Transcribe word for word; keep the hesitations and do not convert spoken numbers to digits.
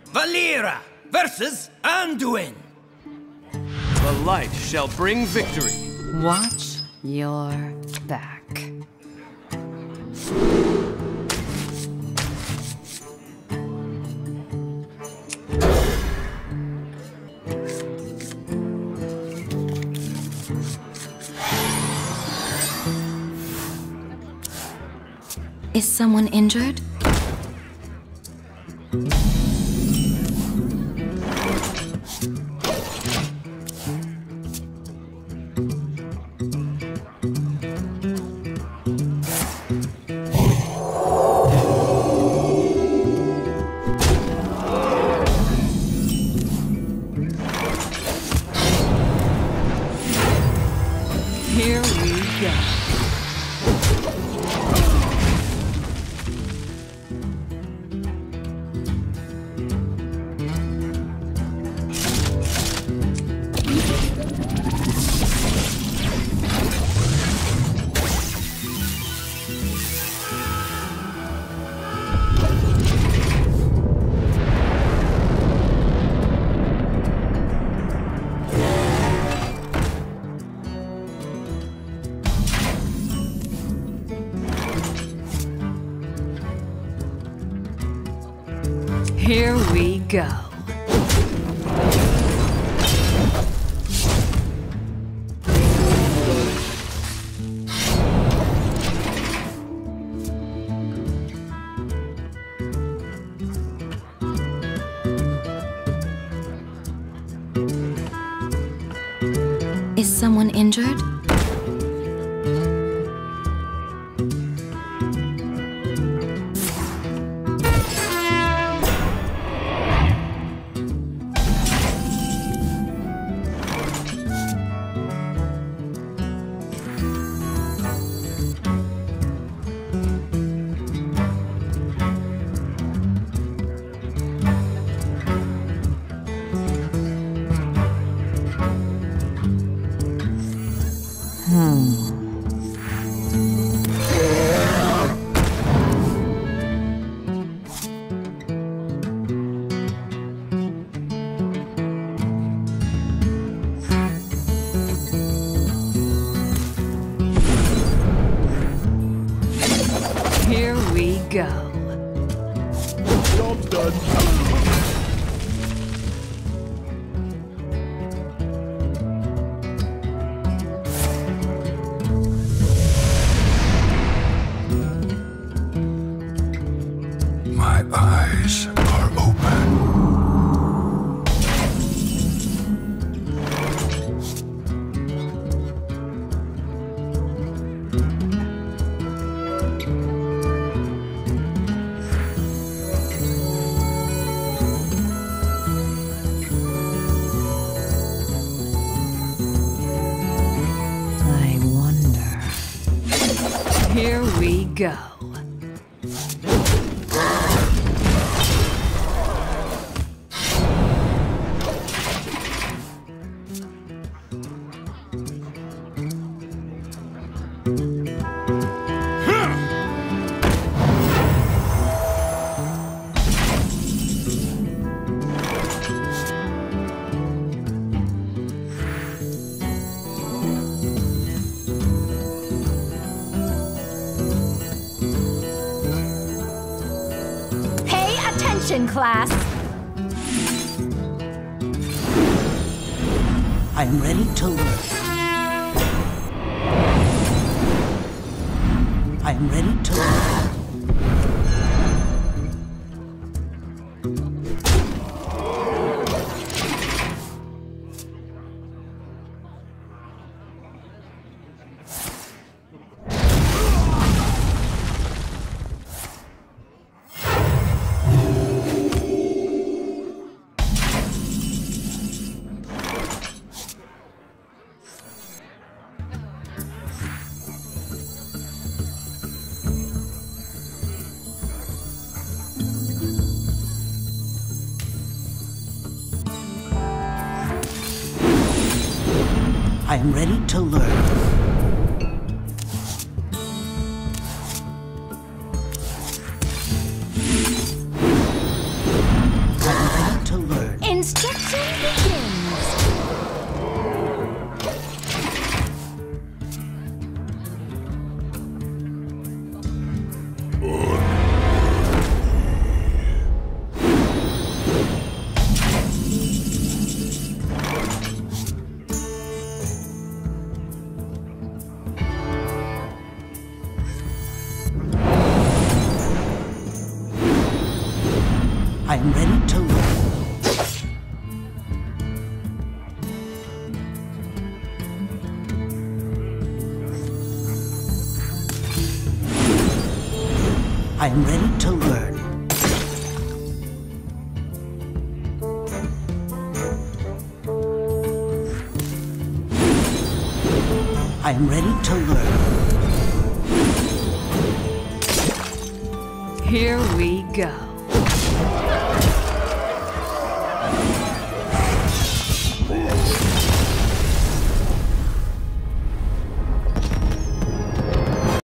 Valeera versus Anduin. The light shall bring victory. Watch your back. Is someone injured? Here we go. Here we go. Is someone injured? Here we go. Job done. My eyes are open. I wonder. Here we go. Pay attention, class. I am ready to learn. I am ready to learn. I am ready to learn. I am ready Instruction begins. I am ready to learn. I am ready to learn. I am ready to learn. Here we go.